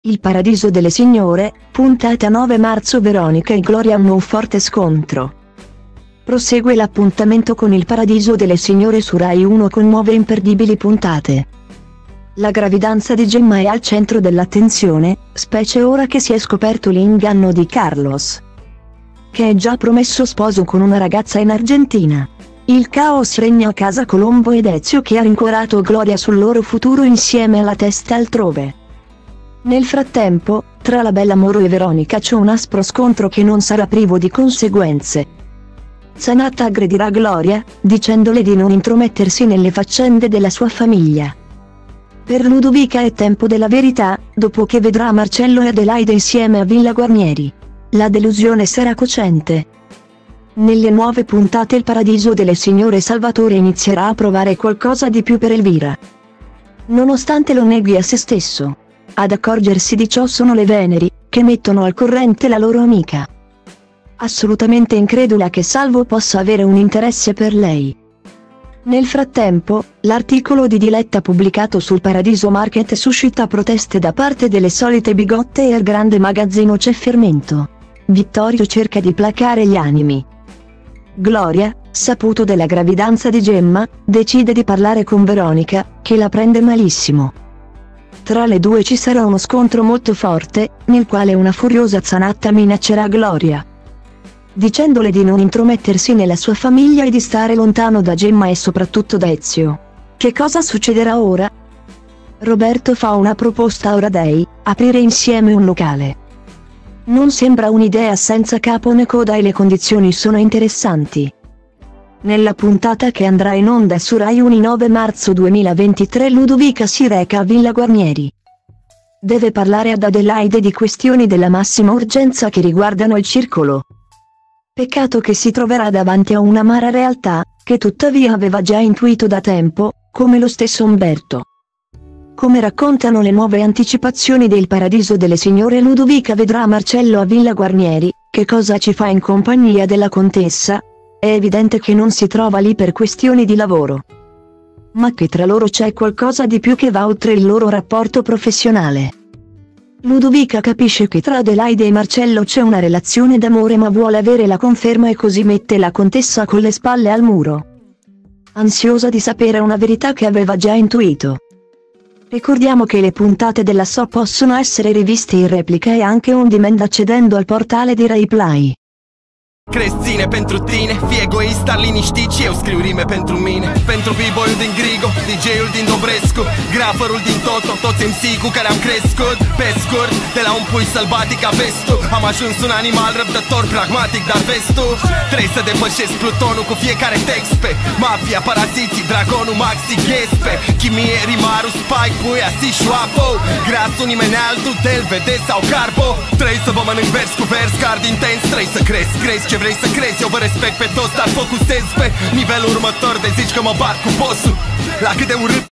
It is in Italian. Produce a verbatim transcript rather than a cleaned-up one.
Il paradiso delle signore, puntata nove marzo. Veronica e Gloria hanno un forte scontro. Prosegue l'appuntamento con il paradiso delle signore su Rai uno con nuove imperdibili puntate. La gravidanza di Gemma è al centro dell'attenzione, specie ora che si è scoperto l'inganno di Carlos, che è già promesso sposo con una ragazza in Argentina. Il caos regna a casa Colombo ed Ezio, che ha rincuorato Gloria sul loro futuro insieme alla testa altrove. Nel frattempo, tra la bella Moro e Veronica c'è un aspro scontro che non sarà privo di conseguenze. Zanatta aggredirà Gloria, dicendole di non intromettersi nelle faccende della sua famiglia. Per Ludovica è tempo della verità, dopo che vedrà Marcello e Adelaide insieme a Villa Guarnieri. La delusione sarà cocente. Nelle nuove puntate il paradiso delle signore Salvatore inizierà a provare qualcosa di più per Elvira, nonostante lo neghi a se stesso. Ad accorgersi di ciò sono le Veneri, che mettono al corrente la loro amica, assolutamente incredula che Salvo possa avere un interesse per lei. Nel frattempo, l'articolo di Diletta pubblicato sul Paradiso Market suscita proteste da parte delle solite bigotte e al grande magazzino c'è fermento. Vittorio cerca di placare gli animi. Gloria, saputo della gravidanza di Gemma, decide di parlare con Veronica, che la prende malissimo. Tra le due ci sarà uno scontro molto forte, nel quale una furiosa Zanatta minaccerà Gloria, dicendole di non intromettersi nella sua famiglia e di stare lontano da Gemma e soprattutto da Ezio. Che cosa succederà ora? Roberto fa una proposta a Oradei: aprire insieme un locale. Non sembra un'idea senza capo né coda e le condizioni sono interessanti. Nella puntata che andrà in onda su Rai uno nove marzo duemilaventitré, Ludovica si reca a Villa Guarnieri. Deve parlare ad Adelaide di questioni della massima urgenza che riguardano il circolo. Peccato che si troverà davanti a un'amara realtà, che tuttavia aveva già intuito da tempo, come lo stesso Umberto. Come raccontano le nuove anticipazioni del Paradiso delle signore, Ludovica vedrà Marcello a Villa Guarnieri. Che cosa ci fa in compagnia della contessa? È evidente che non si trova lì per questioni di lavoro, ma che tra loro c'è qualcosa di più che va oltre il loro rapporto professionale. Ludovica capisce che tra Adelaide e Marcello c'è una relazione d'amore, ma vuole avere la conferma e così mette la contessa con le spalle al muro, ansiosa di sapere una verità che aveva già intuito. Ricordiamo che le puntate della soap possono essere riviste in replica e anche on demand accedendo al portale di Rai Play. Crezi ține pentru tine, fii egoist, dar liniștit și eu scriu rime pentru mine. Pentru b-boyul din Grigo, D J-ul din Dobrescu, graferul din Toto, toți M C cu care am crescut. Pe scurt, de la un pui sălbatic a vestul, am ajuns un animal răbdător, pragmatic, dar vestul trebuie să depășesc plutonul cu fiecare text pe mafia, paraziții, dragonul, maxi, ghespe chimie, rimarul, spike, puia, si, șoapo grasul, nimeni altul, del, vede sau carbo. Trebuie să vă mănânc vers cu vers, card intens, trebuie să crezi, crezi ce vrei să crezi. Eu vă respect pe toți, dar focusez pe nivelul următor. De zici că mă bat cu bossul, la cât de urât